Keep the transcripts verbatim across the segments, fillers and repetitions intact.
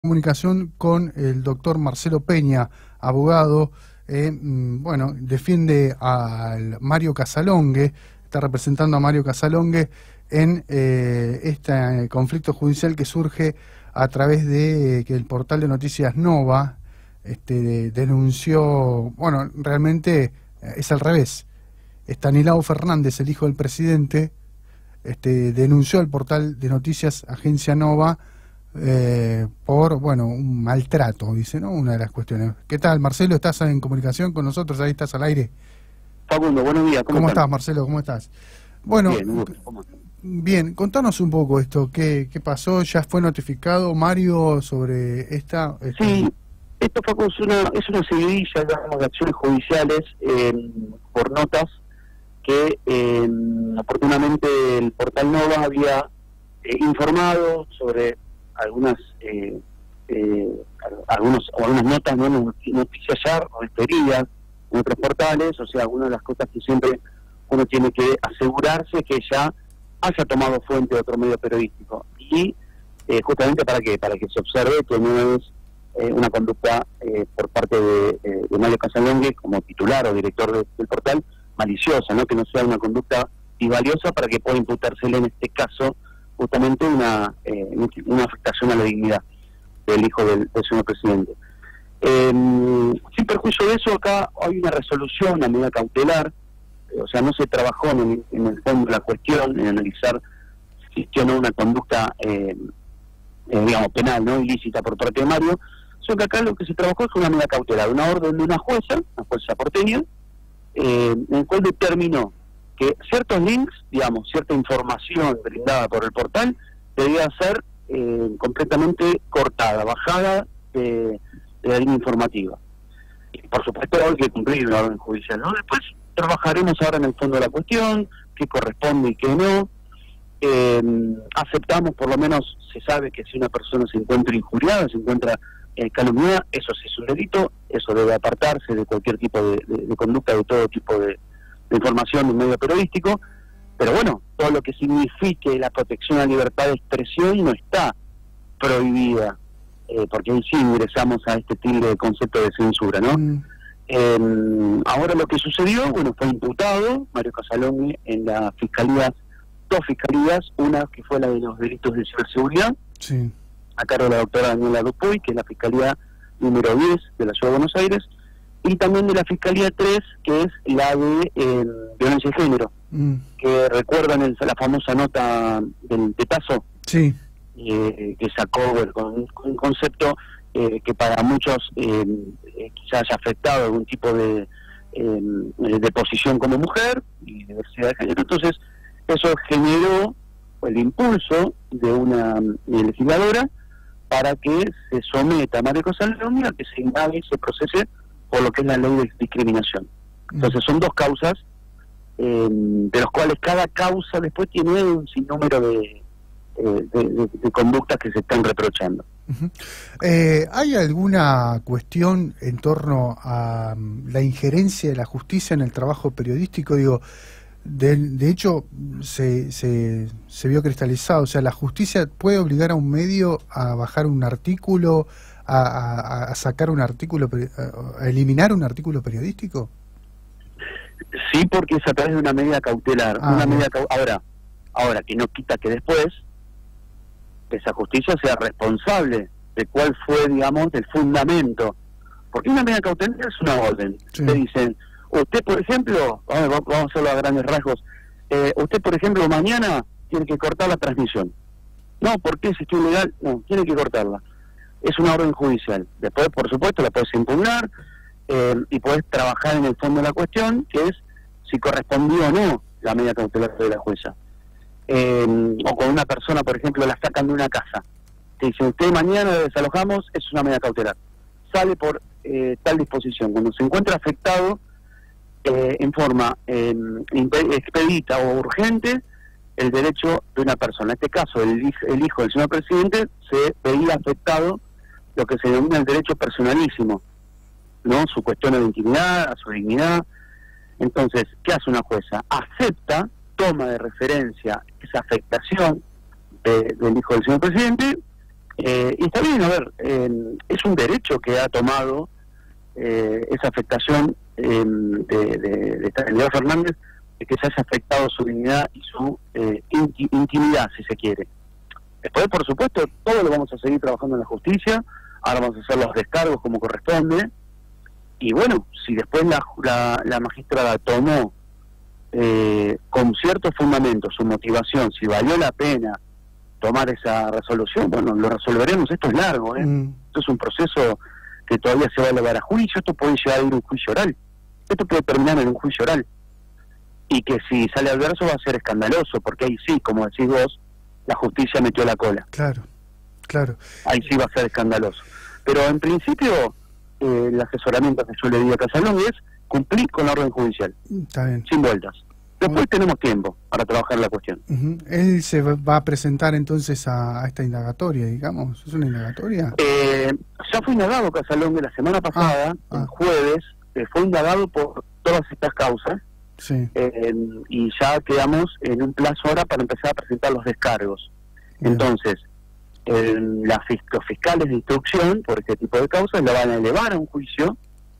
Comunicación con el doctor Marcelo Peña, abogado, eh, bueno, defiende a Mario Casalongue, está representando a Mario Casalongue en eh, este conflicto judicial que surge a través de que el portal de noticias Nova este, denunció, bueno, realmente es al revés. Estanislao Fernández, el hijo del presidente, este, denunció al portal de noticias Agencia Nova Eh, por, bueno, un maltrato, dice, ¿no? Una de las cuestiones. ¿Qué tal, Marcelo? ¿Estás en comunicación con nosotros? Ahí estás al aire. Facundo, buenos días. ¿Cómo, ¿Cómo estás, Marcelo? ¿Cómo estás? Bueno, bien, bien, contanos un poco esto. ¿Qué, qué pasó? ¿Ya fue notificado Mario sobre esta...? esta... Sí, esto, Facundo, es una, es una seguidilla, digamos, de acciones judiciales eh, por notas que eh, oportunamente el portal Nova había eh, informado sobre algunas eh, eh, algunos o algunas notas, no noticias ya referidas en otros portales, o sea, algunas de las cosas que siempre uno tiene que asegurarse que ya haya tomado fuente de otro medio periodístico, y eh, justamente para qué, para que se observe que no es eh, una conducta eh, por parte de, eh, de Mario Casalongue como titular o director de, del portal maliciosa, no que no sea una conducta disvaliosa para que pueda imputársele en este caso justamente una eh, una afectación a la dignidad del hijo del, del señor presidente. Eh, sin perjuicio de eso, acá hay una resolución, una medida cautelar, eh, o sea, no se trabajó en el, en el fondo de la cuestión, en analizar si existió o no una conducta, eh, eh, digamos, penal, no ilícita por parte de Mario, sino que acá lo que se trabajó es una medida cautelar, una orden de una jueza, una jueza porteña, eh, en el cual determinó que ciertos links, digamos, cierta información brindada por el portal debía ser eh, completamente cortada, bajada de, de la línea informativa. Y por supuesto hay que cumplir la orden judicial, ¿no? Después trabajaremos ahora en el fondo de la cuestión, qué corresponde y qué no. Eh, aceptamos, por lo menos se sabe que si una persona se encuentra injuriada, se encuentra eh, calumniada, eso sí es un delito, eso debe apartarse de cualquier tipo de, de, de conducta, de todo tipo de de información de un medio periodístico, pero bueno, todo lo que signifique la protección a la libertad de expresión no está prohibida, eh, porque ahí sí ingresamos a este tilde de concepto de censura, ¿no? Mm. Eh, ahora lo que sucedió, bueno, fue imputado Mario Casalongue en las fiscalías, dos fiscalías, una que fue la de los delitos de ciberseguridad, sí, a cargo de la doctora Daniela Dupuy, que es la fiscalía número diez de la Ciudad de Buenos Aires, y también de la Fiscalía tres, que es la de eh, violencia de género, mm. que recuerdan el, la famosa nota del Tetazo, sí, eh, que sacó bueno, con, con un concepto eh, que para muchos eh, eh, quizás haya afectado algún tipo de, eh, de posición como mujer y diversidad de género. Entonces, eso generó el impulso de una de legisladora para que se someta a Mario Casalongue a que se indague y se procese por lo que es la ley de discriminación. Entonces son dos causas, eh, de los cuales cada causa después tiene un sinnúmero de, eh, de, de, de conductas que se están reprochando. Uh-huh. eh, ¿Hay alguna cuestión en torno a um, la injerencia de la justicia en el trabajo periodístico? Digo, de, de hecho, se, se, se vio cristalizado, o sea, ¿la justicia puede obligar a un medio a bajar un artículo, A, a, a sacar un artículo, a eliminar un artículo periodístico? Sí, porque es a través de una medida cautelar. Ah, una medida cau ahora, ahora que no quita que después esa justicia sea responsable de cuál fue, digamos, el fundamento. Porque una medida cautelar es una orden. Sí. Te dicen, usted, por ejemplo, vamos, vamos a hacerlo a grandes rasgos, eh, usted, por ejemplo, mañana tiene que cortar la transmisión. No, ¿por qué? Si está ilegal, no, tiene que cortarla. Es una orden judicial. Después, por supuesto, la puedes impugnar eh, y puedes trabajar en el fondo de la cuestión, que es si correspondió o no la medida cautelar de la jueza. Eh, o con una persona, por ejemplo, la sacan de una casa. Te dicen, usted mañana la desalojamos, es una medida cautelar. Sale por eh, tal disposición. Cuando se encuentra afectado eh, en forma eh, expedita o urgente el derecho de una persona. En este caso, el, el hijo del señor presidente se veía afectado lo que se denomina el derecho personalísimo, ¿no? Su cuestión de intimidad, a su dignidad. Entonces, ¿qué hace una jueza? Acepta, toma de referencia esa afectación de, del hijo del señor presidente Eh, y está bien, a ver, eh, es un derecho que ha tomado eh, esa afectación eh, de, de, de Daniel Fernández, de que se haya afectado su dignidad y su eh, inti intimidad, si se quiere. Después, por supuesto, todo lo vamos a seguir trabajando en la justicia, ahora vamos a hacer los descargos como corresponde, y bueno, si después la, la, la magistrada tomó eh, con ciertos fundamentos su motivación, si valió la pena tomar esa resolución, bueno, lo resolveremos. Esto es largo, ¿eh? Mm. Esto es un proceso que todavía se va a elevar a juicio, esto puede llegar a ir a un juicio oral, esto puede terminar en un juicio oral, y que si sale adverso va a ser escandaloso, porque ahí sí, como decís vos, la justicia metió la cola. Claro, claro. Ahí sí va a ser escandaloso. Pero en principio, eh, el asesoramiento que yo le di a Casalongue es cumplir con la orden judicial. Está bien. Sin vueltas. Después uh-huh. tenemos tiempo para trabajar la cuestión. Uh-huh. ¿Él se va a presentar entonces a, a esta indagatoria, digamos? ¿Es una indagatoria? Eh, ya fue indagado Casalongue la semana pasada, ah, ah. el jueves, eh, fue indagado por todas estas causas. Sí. Eh, y ya quedamos en un plazo ahora para empezar a presentar los descargos. Bien. Entonces, eh, la, los fiscales de instrucción por este tipo de causas la van a elevar a un juicio,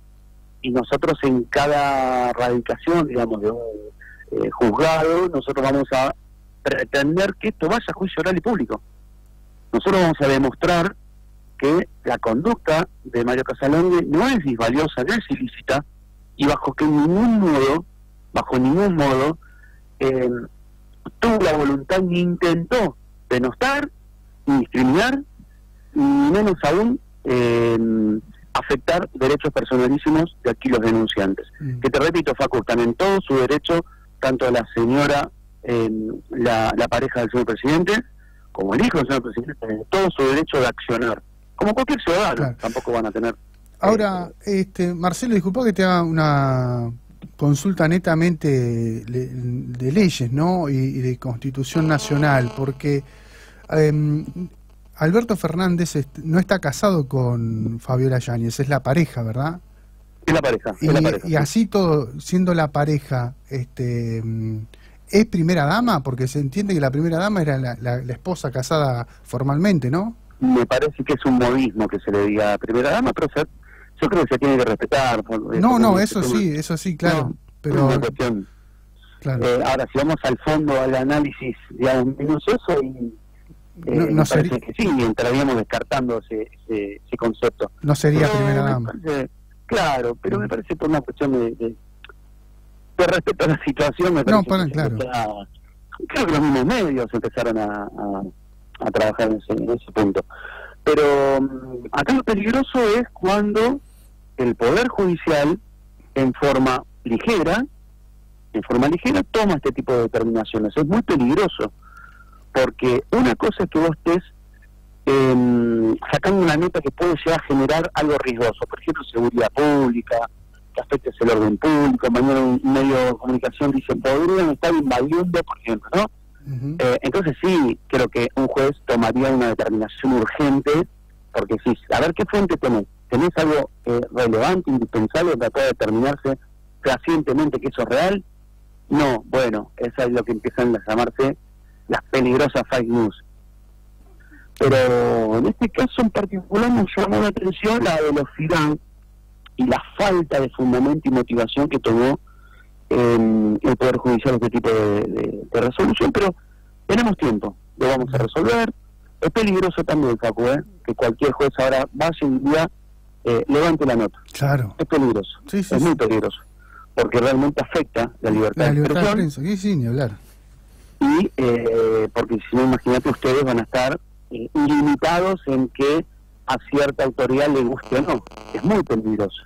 y nosotros en cada radicación, digamos, de un eh, juzgado, nosotros vamos a pretender que esto vaya a juicio oral y público. Nosotros vamos a demostrar que la conducta de Mario Casalongue no es disvaliosa, no es ilícita, y bajo que ningún modo bajo ningún modo eh, tuvo la voluntad ni intentó denostar, ni discriminar, ni menos aún eh, afectar derechos personalísimos de aquí los denunciantes. Mm. Que te repito, facultan en todo su derecho, tanto la señora, eh, la, la pareja del señor presidente, como el hijo del señor presidente, en todo su derecho de accionar. Como cualquier ciudadano, claro. Tampoco van a tener... Ahora, eh, este Marcelo, disculpa que te haga una... consulta netamente de, de leyes, ¿no? Y, y de Constitución Nacional, porque eh, Alberto Fernández est no está casado con Fabiola Yáñez, es la pareja, ¿verdad? Es la pareja. Y, es la pareja, y así todo, siendo la pareja, este, ¿es primera dama? Porque se entiende que la primera dama era la, la, la esposa casada formalmente, ¿no? Me parece que es un modismo que se le diga primera dama, pero se yo creo que se tiene que respetar. No, no, eso sí, eso sí, claro. No, pero es una cuestión. Claro. Eh, ahora, si vamos al fondo, al análisis, digamos, minucioso, y, eh, no, no me sería... parece que sí, entraríamos descartando ese, ese, ese concepto. No sería pero primera dama. Parece, claro, pero me parece por una cuestión de, de, de respeto a la situación. Me parece no, para, que claro. Está, creo que los mismos medios empezaron a, a, a trabajar en ese, en ese punto. Pero um, acá lo peligroso es cuando el Poder Judicial, en forma ligera, en forma ligera, toma este tipo de determinaciones. Es muy peligroso, porque una cosa es que vos estés eh, sacando una nota que puede llegar a generar algo riesgoso, por ejemplo, seguridad pública, que afecte el orden público. Mañana un medio de comunicación dice, podrían estar invadiendo, por ejemplo, ¿no? Uh-huh. eh, entonces sí, creo que un juez tomaría una determinación urgente, porque sí, a ver qué fuente tenés. ¿Tenés algo eh, relevante, indispensable para poder determinarse fehacientemente que eso es real? No, bueno, eso es lo que empiezan a llamarse las peligrosas fake news. Pero en este caso en particular nos llamó la atención la velocidad y la falta de fundamento y motivación que tomó eh, el Poder Judicial este tipo de, de, de resolución, pero tenemos tiempo, lo vamos a resolver. Es peligroso también, Facu, ¿eh? Que cualquier juez ahora vaya y diga Eh, levante la nota. Claro. Es peligroso. Sí, sí, es sí. muy peligroso. Porque realmente afecta la libertad, la de libertad expresión. de prensa. Sí, sí, ni hablar. Y eh, porque si no, imagínate, ustedes van a estar eh, ilimitados en que a cierta autoridad le guste o no. Es muy peligroso.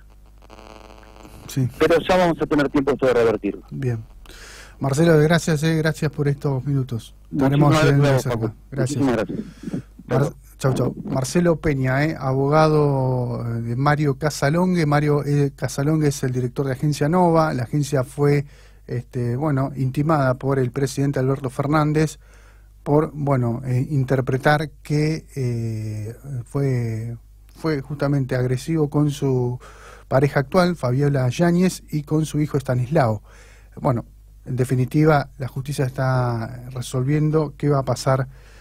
Sí. Pero ya vamos a tener tiempo de revertirlo. Bien. Marcelo, gracias, eh, gracias por estos minutos. Estaremos gracias, cerca. Gracias. gracias. Mar Chau, chau. Marcelo Peña, eh, abogado de Mario Casalongue. Mario eh, Casalongue es el director de Agencia Nova. La agencia fue, este, bueno, intimada por el presidente Alberto Fernández por, bueno, eh, interpretar que eh, fue, fue justamente agresivo con su pareja actual, Fabiola Yáñez, y con su hijo Estanislao. Bueno, en definitiva, la justicia está resolviendo qué va a pasar